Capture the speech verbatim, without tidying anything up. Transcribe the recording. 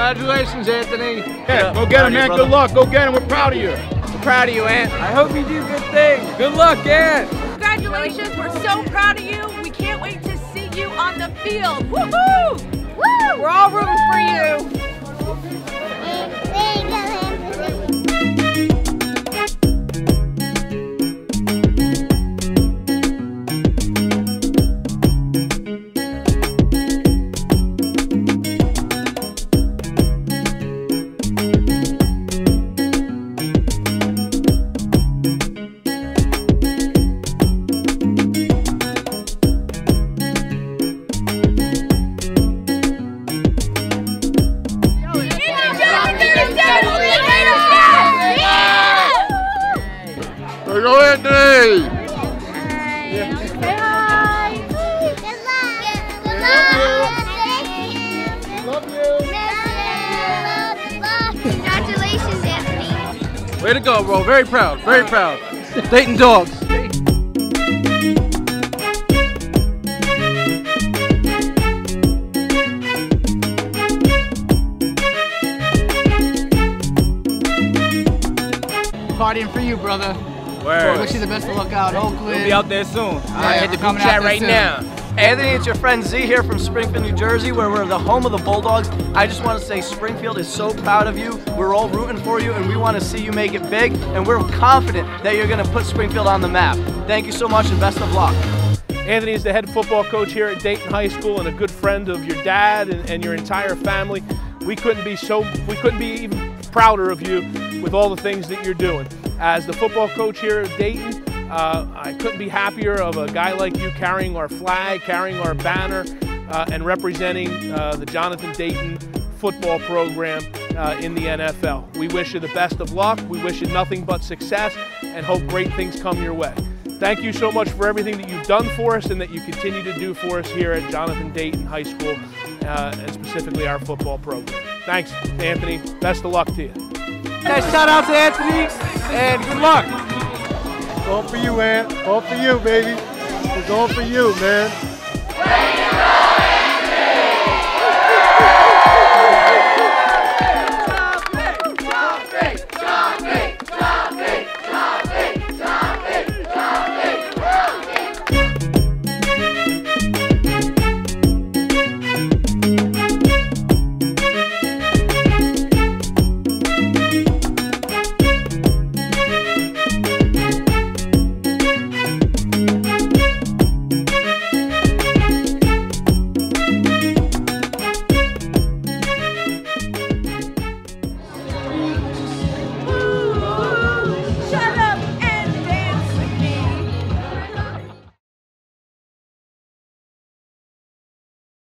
Congratulations, Anthony. Yeah, go get him, man. Good luck. Go get him. We're proud of you. We're proud of you, Ant. I hope you do good things. Good luck, Ant. Congratulations. We're so proud of you. We can't wait to see you on the field. Woohoo! Woo! We're all rooting for you. There you go, Anthony! Say hi! Good luck! Good luck! Love you! Love you! Congratulations, Anthony! Way to go, bro. Very proud. Very proud. Dayton Dawgs. Partying for you, brother. Word. Wish you the best of luck out, Oakland. We'll be out there soon. Yeah, I hit the group coming chat out there right soon. now. Anthony, it's your friend Z here from Springfield, New Jersey, where we're the home of the Bulldogs. I just want to say Springfield is so proud of you. We're all rooting for you, and we want to see you make it big, and we're confident that you're going to put Springfield on the map. Thank you so much, and best of luck. Anthony is the head football coach here at Dayton High School and a good friend of your dad and, and your entire family. We couldn't be so we couldn't be even prouder of you with all the things that you're doing. As the football coach here at Dayton, uh, I couldn't be happier of a guy like you carrying our flag, carrying our banner, uh, and representing uh, the Jonathan Dayton football program uh, in the N F L. We wish you the best of luck. We wish you nothing but success and hope great things come your way. Thank you so much for everything that you've done for us and that you continue to do for us here at Jonathan Dayton High School, uh, and specifically our football program. Thanks, Anthony. Best of luck to you. Guys, shout out to Anthony and good luck. All for you, Ant. All for you, baby. It's all for you, man.